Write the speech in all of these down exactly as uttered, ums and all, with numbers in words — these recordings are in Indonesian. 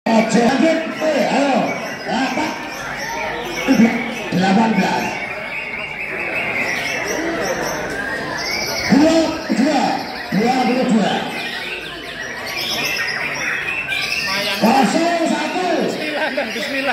Ojo lagi, eh, ayo, apa? Delapan belas. Dua, dua, dua puluh dua. Kosong satu. Bismillah, Bismillah.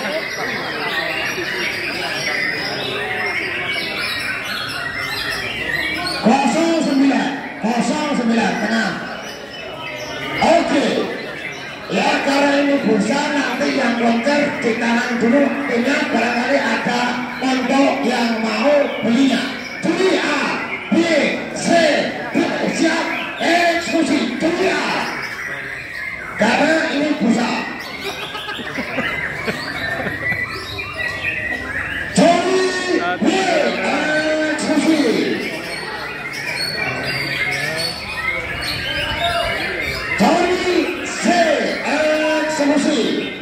Kosong sembilan, kosong sembilan tengah. Oke. Ya karena ini bursa nanti yang loncer ditahan dulu, ingat barangkali ada kelompok yang mau belinya. Beli A, B, C, D, siap, eksekusi, beli A. Karena ini bursa. Beli B, eksekusi. Beli C, eksekusi.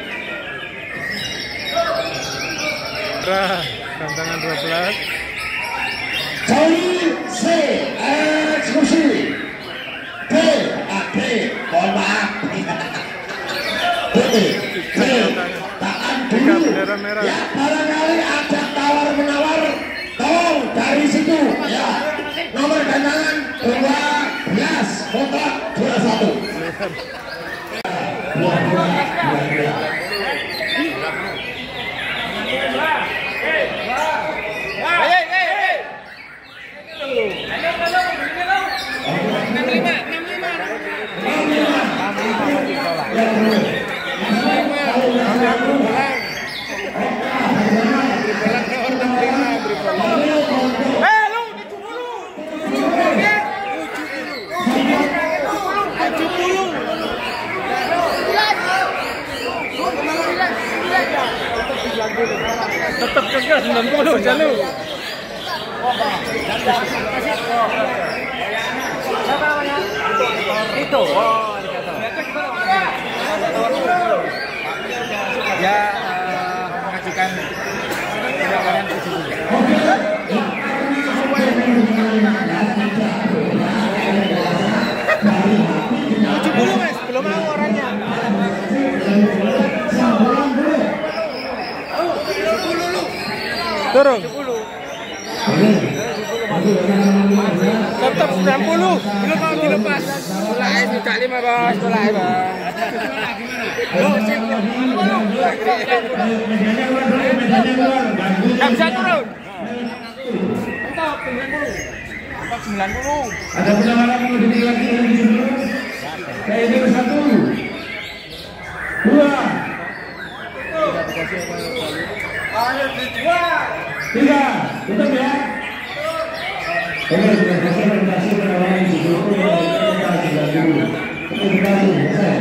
Rah, tantangan dua belas. Beli C, eksekusi. B, A, B, mohon maaf. B, B, tahan dulu. Ya barangkali ada tawar menawar, tolong dari situ. Ya, nomor gandangan dua belas, kotak dua satu. Dua dua dua dua. Tetap kagak sembilan puluh jalur. Siapa namanya? Itu. Oh, dia uh, mengajukan penawaran tujuh puluh. tujuh puluh mas, belum mau orangnya. Turun. tujuh puluh. Tetap sembilan puluh. Belum mau dilepas. Mulai sudah lima bos, mulai bos. Nggak bisa turun. Tetap sembilan puluh. Tetap sembilan puluh. Ada penawaran mau dibeli lagi dari situ. Kayak ini satu, dua, tiga, tutup ya. Oke, terima kasih terima kasih penawaran di situ. Kita sudah dulu. Terima kasih. Selesai.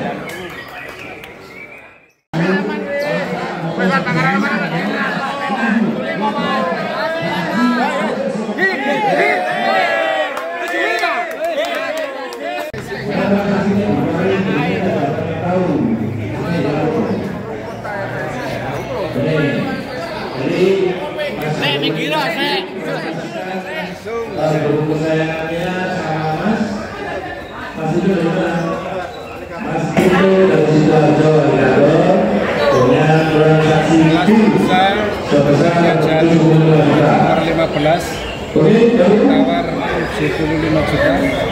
Saya kira saya. Guru kesayangannya sama Mas, Mas itu dengan Mas itu dari Sidoarjo Widodo dengan transaksi itu sebesar tujuh puluh lima juta. lima belas. Oke, Tawar tujuh puluh lima juta.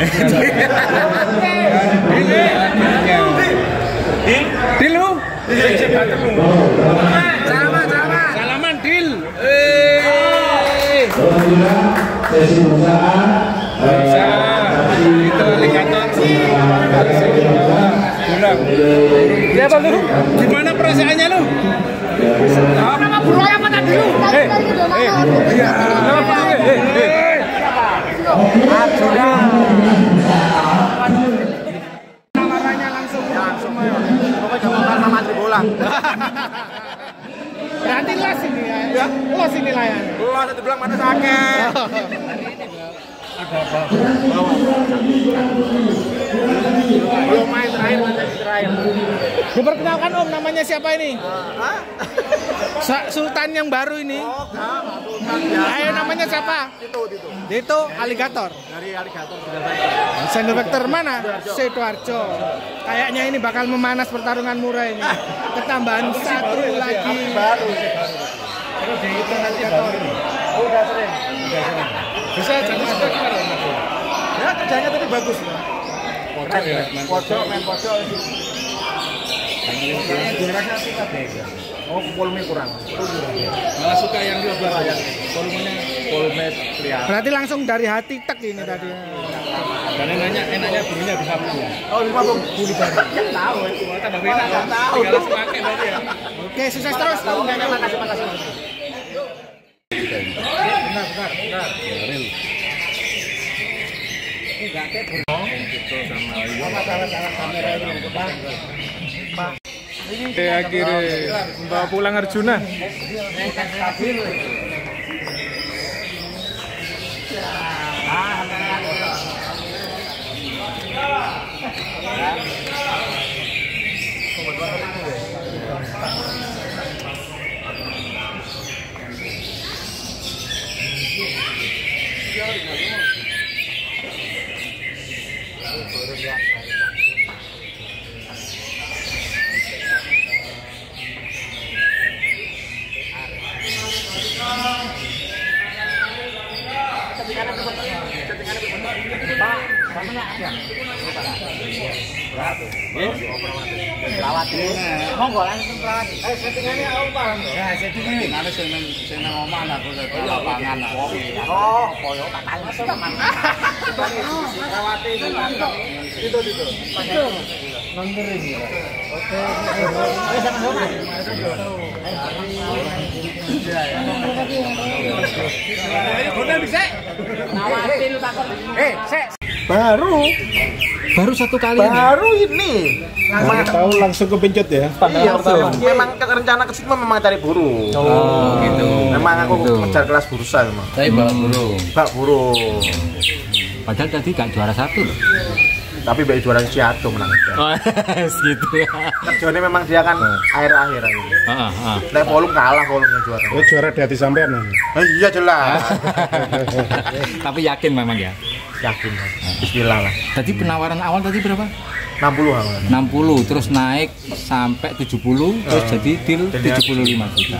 Dilu. Salaman, salaman. Salaman Dil. alhamdulillah sesi perusahaan Itu alligator. Ya Bang lu, gimana perasaannya lu? Nama buruannya apa tadi lu? Eh, eh, iya. Nama Pak, eh, eh. Tawarannya langsung langsung ayo. Pokoknya jangan sama Tri bola. Berarti los ini ya. Ya, los ini lah ya. Los itu bilang mana sakit. Ada apa? Belum main terakhir, nanti terakhir. Diperkenalkan Om, namanya siapa ini? Hah? Sultan yang baru ini. Oh, enggak, Sultan biasa. Ayo namanya siapa? Itu, itu. Itu aligator. Dari aligator sudah Sendo Vector mana? Sidoarjo. Kayaknya ini bakal memanas pertarungan murah ini. Ketambahan satu lagi. baru. Terus dihitung nanti baru. Oh, udah sering. Udah sering. Bisa jadi sudah gimana? Ya kerjanya tadi bagus. Pojok ya, pojok, main pojok. Durasinya singkat ya. Oh, volume kurang. Malah suka yang dua belas ya. Volumenya Volume kelihatan. Berarti langsung dari hati tek ini tadi. Dan enaknya enaknya bunyinya bisa punya. Oh, lima bung. Buli baru. Kan tahu. Cuma tambah enak kan. Tinggal langsung pakai berarti ya. Oke, sukses terus. Makasih, makasih, makasih. Benar, benar, benar. Real. Enggak kayak Gitu sama masalah salah kamera ini, Bang. Bang. Oke, akhirnya membawa pulang Arjuna. Pelawat monggo langsung pelawat. Eh settingannya apa? Ya settingannya ada sing sing nang omah aku lapangan. Oh, koyo tak tahu sih Mas. Pelawat itu itu itu. Nongering ya. Oke. Eh sama-sama. Eh, sek. Baru. Baru satu kali ini. Baru ini. Langsung tahu langsung kepencet ya. Iya, memang rencana ke situ memang cari burung. Oh, gitu. Memang aku ngejar kelas bursa memang. Tapi bak burung. Bak burung. Padahal tadi gak juara satu loh. Tapi baik juara Ciato menang. Oh, gitu ya. Kerjanya memang dia kan akhir-akhir ini. Heeh, heeh. Nah, volume kalah volume juara. Oh, juara di hati sampean. Eh, iya jelas. Tapi yakin memang ya. Yakin. Bismillah lah. Tadi penawaran awal tadi berapa? enam puluh awal. enam puluh terus naik sampai tujuh puluh terus jadi deal tujuh puluh lima juta.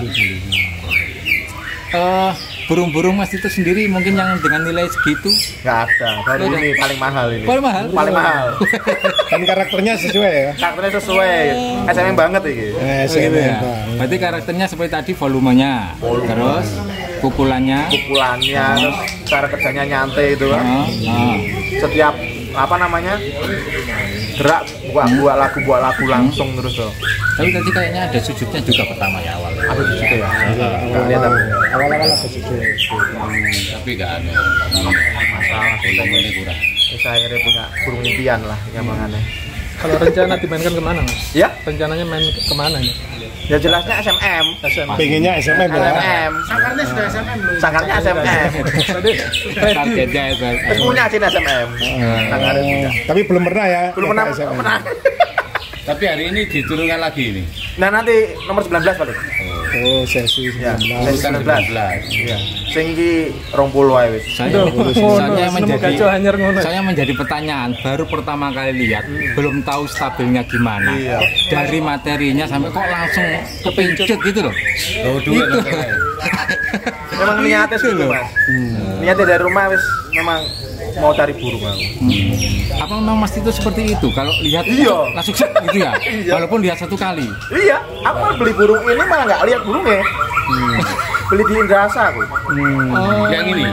Eh, burung-burung Mas itu sendiri mungkin yang dengan nilai segitu Enggak ada. Baru Nggak ada. ini paling mahal ini. paling mahal. Paling mahal. Kan karakternya sesuai ya. Karakternya sesuai. S M M banget ini. Eh, Oh, gitu ya. Berarti karakternya seperti tadi volumenya, Volume. terus pukulannya, Pukulannya terus cara kerjanya nyantai itu kan. oh, oh. Setiap apa namanya? Gerak buat buat lagu buat lagu langsung terus tuh. Tapi tadi kayaknya ada sujudnya juga pertama ya awal. Ada di situ ya. Enggak lihat aku. Awal-awal apa sih? Tapi gak ada Masalah. volumenya kurang. Terus akhirnya punya burung impian lah yang menganeh. Kalau rencana dimainkan kemana Mas? Ya, Rencananya main kemana nih? ya jelasnya S M M. Pengennya S M M S ya. M M. Sakarnya sudah S M M loh. Sangarnya S M M. Targetnya itu. Terus punya sih S M M. Sangarnya punya. Tapi belum pernah ya. Belum pernah S M M. pernah. Tapi hari ini diturunkan lagi ini. Nah nanti nomor sembilan belas paling. Oh, sesi Ya, sembilan sesi belas. sembilan belas. Iya. Sing iki rong puluh ae wis. Saya, saya menjadi hanyar ngono. saya menjadi pertanyaan baru pertama kali lihat, belum tahu stabilnya gimana. Iya. Dari materinya sampai kok langsung kepincut gitu loh. Oh, itu. Memang niatnya sih loh. Mas. Niatnya dari rumah wis memang mau cari burung aku. Apa memang Mas itu seperti itu? Kalau lihat Iya. langsung set gitu ya. Iya. Walaupun lihat satu kali. Iya, aku malah beli burung ini malah nggak lihat burungnya. Beli di Indrasa aku. Oh, yang ini.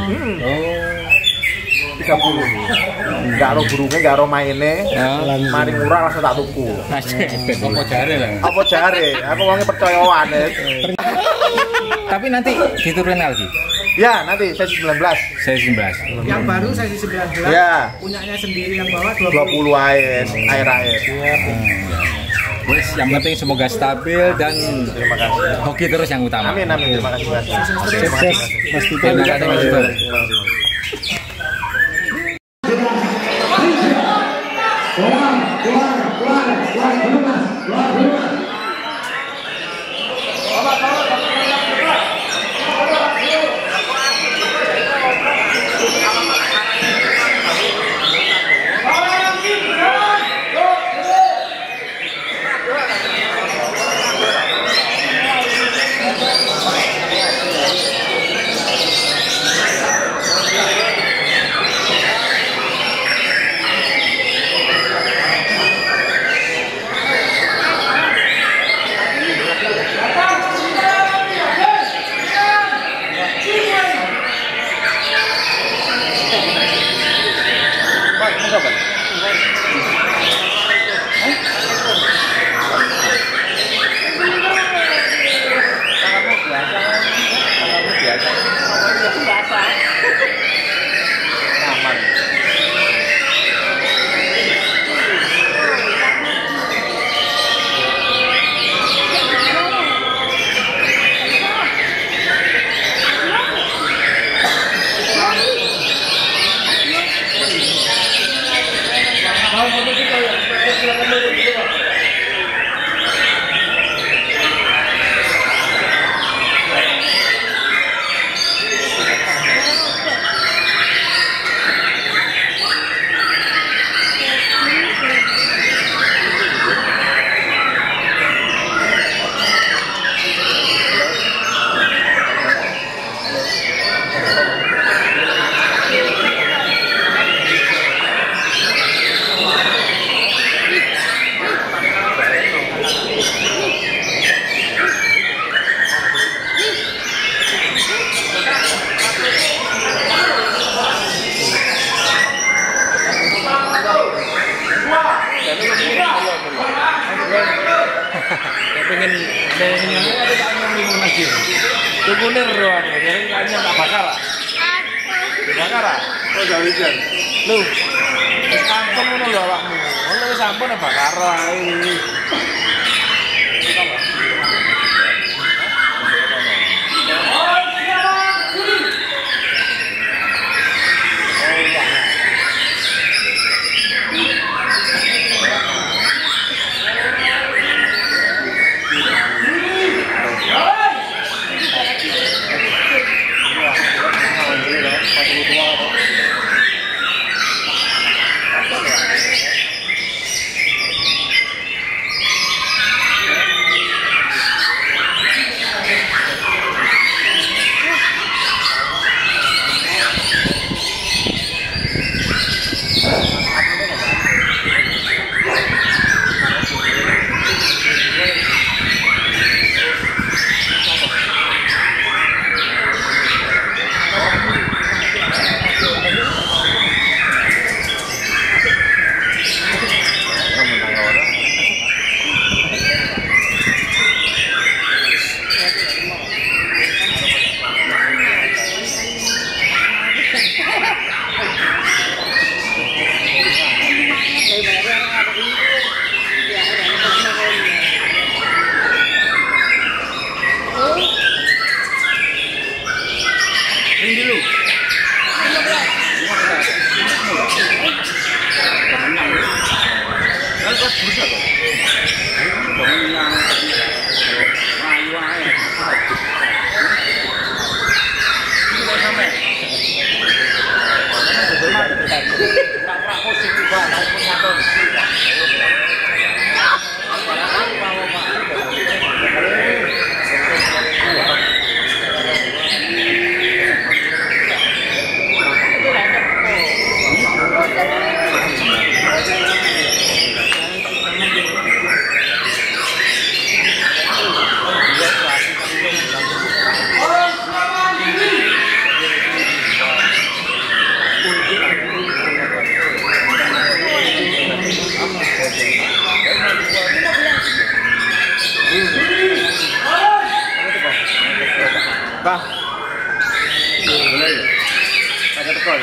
tiga puluh. Nggak ada burungnya, nggak ada mainnya. Mari murah langsung tak tuku. Apa jare lah. Apa jare? Aku orangnya percayaan ya. Tapi nanti diturunin lagi. Ya, nanti sesi sembilan belas. Saya sebelas. Yang baru sesi sembilan belas Ya, punyanya sendiri yang bawah dua dua puluh. puluh air, air-air. Wes, yang penting semoga stabil dan Terima kasih. hoki terus yang utama. Amin, amin. Terima kasih. Mas. Terima Sukses kasih. Mas Tito. Terima kasih, Mas Tito. Terima kasih. Keluar, keluar, keluar, keluar dulu mas, keluar dulu mas. Ning yang ada tak ngomong lagi. Tukune roan, jadi kayaknya tak bakar. Bakar ah? Oh, dari jan. Lho. Wis kampung ngono lho awakmu. Ngono wis sampun bakar ae. Bang. Boleh. Ada tekol.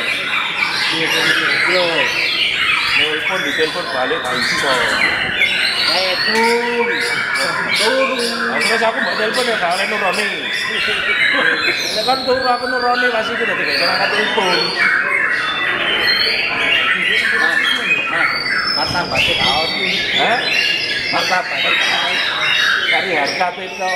Yo. Telepon di telepon balik tak iso. Eh, tur. Tur. Terus aku mbok telepon ya gak oleh nuroni. Nek kan tur aku nuroni pasti ku dadi gak angkat telepon. Mata batik tahun. Hah? Mata batik tahun. Cari harga itu.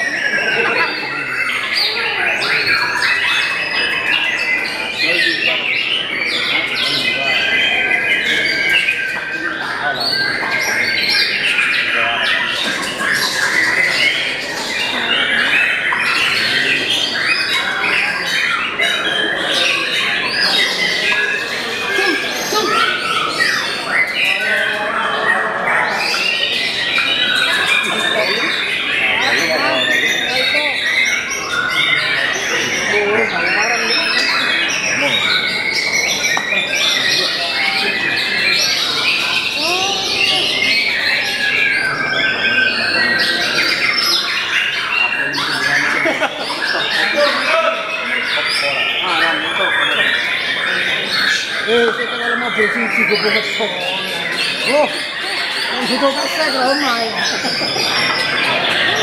Eh, kita kalau mau beli juga boleh sok. Oh, yang sudah kasih ke rumah ya.